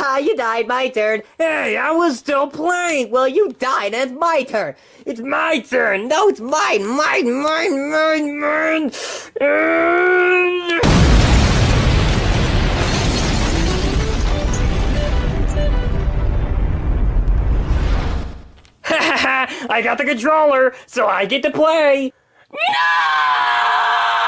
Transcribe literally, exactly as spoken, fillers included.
Haha, you died, my turn. Hey, I was still playing. Well, you died, and it's my turn. It's my turn. No, it's mine, mine, mine, mine, mine. I got the controller, so I get to play. No!